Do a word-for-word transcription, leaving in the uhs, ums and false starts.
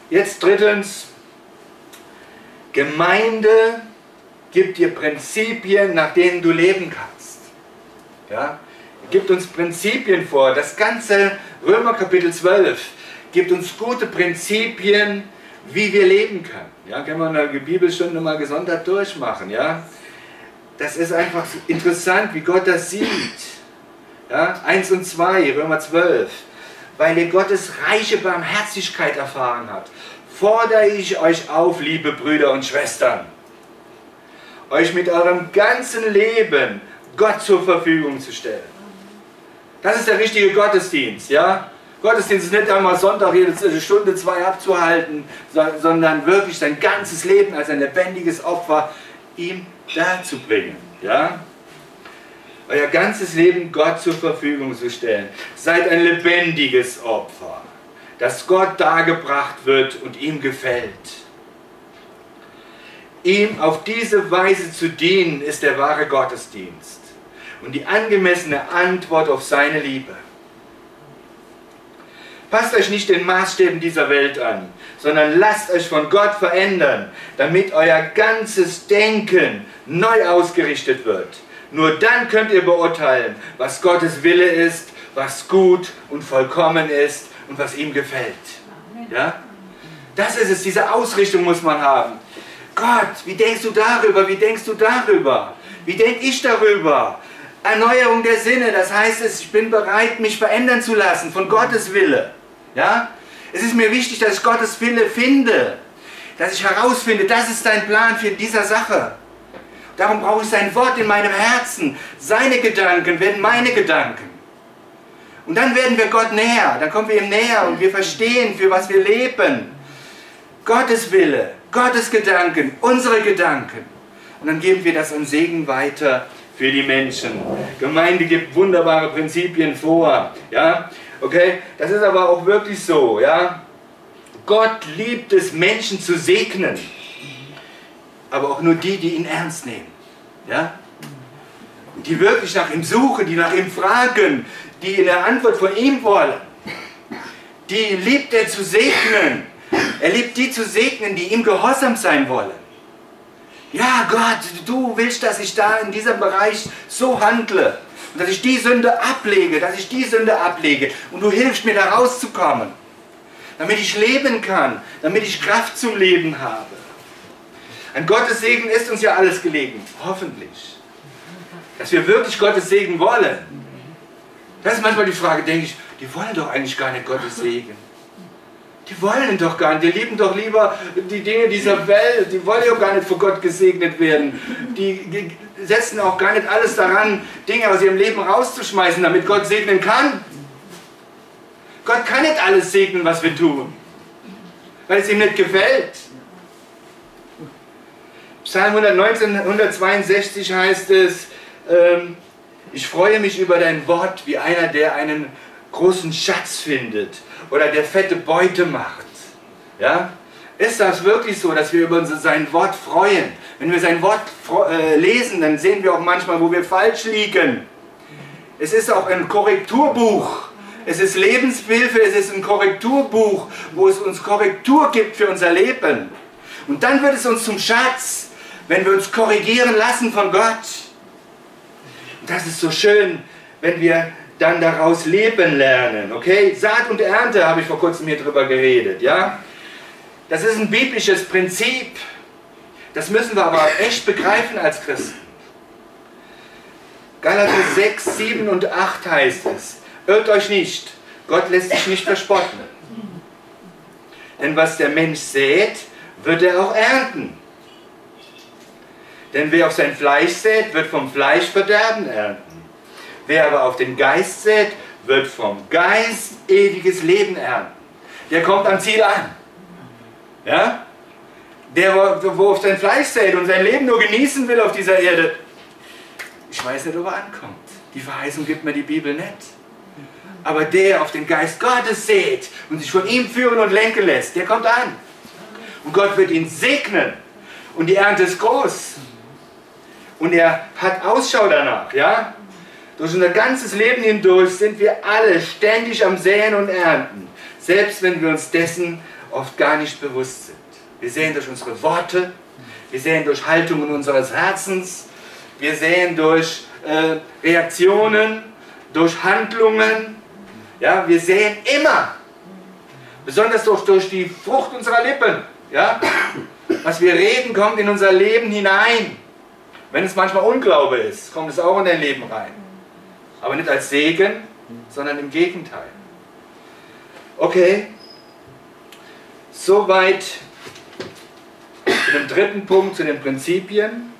Jetzt drittens, Gemeinde gibt dir Prinzipien, nach denen du leben kannst. Ja? Gibt uns Prinzipien vor. Das ganze Römer Kapitel zwölf gibt uns gute Prinzipien, wie wir leben können. Ja? Können wir eine Bibelstunde mal gesondert durchmachen. Ja? Das ist einfach interessant, wie Gott das sieht. Ja? eins und zwei, Römer zwölf. Weil ihr Gottes reiche Barmherzigkeit erfahren habt, fordere ich euch auf, liebe Brüder und Schwestern, euch mit eurem ganzen Leben Gott zur Verfügung zu stellen. Das ist der richtige Gottesdienst, ja? Gottesdienst ist nicht einmal Sonntag jede Stunde, zwei abzuhalten, sondern wirklich sein ganzes Leben als ein lebendiges Opfer ihm darzubringen, ja? Euer ganzes Leben Gott zur Verfügung zu stellen. Seid ein lebendiges Opfer, das Gott dargebracht wird und ihm gefällt. Ihm auf diese Weise zu dienen, ist der wahre Gottesdienst und die angemessene Antwort auf seine Liebe. Passt euch nicht den Maßstäben dieser Welt an, sondern lasst euch von Gott verändern, damit euer ganzes Denken neu ausgerichtet wird. Nur dann könnt ihr beurteilen, was Gottes Wille ist, was gut und vollkommen ist und was ihm gefällt. Ja? Das ist es, diese Ausrichtung muss man haben. Gott, wie denkst du darüber, wie denkst du darüber? Wie denke ich darüber? Erneuerung der Sinne, das heißt, ich bin bereit, mich verändern zu lassen von Gottes Wille. Ja? Es ist mir wichtig, dass ich Gottes Wille finde, dass ich herausfinde, das ist dein Plan für diese Sache. Darum brauche ich sein Wort in meinem Herzen. Seine Gedanken werden meine Gedanken. Und dann werden wir Gott näher, dann kommen wir ihm näher und wir verstehen, für was wir leben. Gottes Wille, Gottes Gedanken, unsere Gedanken. Und dann geben wir das an Segen weiter für die Menschen. Gemeinde gibt wunderbare Prinzipien vor. Ja? Okay? Das ist aber auch wirklich so. Ja? Gott liebt es, Menschen zu segnen. Aber auch nur die, die ihn ernst nehmen. Ja? Die wirklich nach ihm suchen, die nach ihm fragen, die eine Antwort von ihm wollen. Die liebt er zu segnen. Er liebt die zu segnen, die ihm gehorsam sein wollen. Ja, Gott, du willst, dass ich da in diesem Bereich so handle. Und dass ich die Sünde ablege, dass ich die Sünde ablege. Und du hilfst mir, da rauszukommen. Damit ich leben kann, damit ich Kraft zum Leben habe. An Gottes Segen ist uns ja alles gelegen, hoffentlich. Dass wir wirklich Gottes Segen wollen. Das ist manchmal die Frage, denke ich, die wollen doch eigentlich gar nicht Gottes Segen. Die wollen doch gar nicht, die lieben doch lieber die Dinge dieser Welt, die wollen ja gar nicht von Gott gesegnet werden. Die setzen auch gar nicht alles daran, Dinge aus ihrem Leben rauszuschmeißen, damit Gott segnen kann. Gott kann nicht alles segnen, was wir tun, weil es ihm nicht gefällt. Psalm hundertneunzehn, hundertzweiundsechzig heißt es, ähm, ich freue mich über dein Wort wie einer, der einen großen Schatz findet oder der fette Beute macht. Ja? Ist das wirklich so, dass wir über sein Wort freuen? Wenn wir sein Wort äh, lesen, dann sehen wir auch manchmal, wo wir falsch liegen. Es ist auch ein Korrekturbuch. Es ist Lebenshilfe, es ist ein Korrekturbuch, wo es uns Korrektur gibt für unser Leben. Und dann wird es uns zum Schatz, wenn wir uns korrigieren lassen von Gott. Und das ist so schön, wenn wir dann daraus leben lernen. Okay? Saat und Ernte habe ich vor kurzem hier drüber geredet. Ja? Das ist ein biblisches Prinzip. Das müssen wir aber echt begreifen als Christen. Galater sechs, sieben und acht heißt es, irrt euch nicht, Gott lässt sich nicht verspotten. Denn was der Mensch sät, wird er auch ernten. Denn wer auf sein Fleisch sät, wird vom Fleisch Verderben ernten. Wer aber auf den Geist sät, wird vom Geist ewiges Leben ernten. Der kommt am Ziel an. Ja? Der, wo auf sein Fleisch sät und sein Leben nur genießen will auf dieser Erde, ich weiß nicht, ob er ankommt. Die Verheißung gibt mir die Bibel nicht. Aber der auf den Geist Gottes sät und sich von ihm führen und lenken lässt, der kommt an. Und Gott wird ihn segnen. Und die Ernte ist groß. Und er hat Ausschau danach. Ja? Durch unser ganzes Leben hindurch sind wir alle ständig am Säen und Ernten. Selbst wenn wir uns dessen oft gar nicht bewusst sind. Wir sehen durch unsere Worte, wir sehen durch Haltungen unseres Herzens, wir sehen durch äh, Reaktionen, durch Handlungen. Ja, wir sehen immer, besonders durch, durch die Frucht unserer Lippen. Ja? Was wir reden, kommt in unser Leben hinein. Wenn es manchmal Unglaube ist, kommt es auch in dein Leben rein. Aber nicht als Segen, sondern im Gegenteil. Okay, soweit zu dem dritten Punkt, zu den Prinzipien.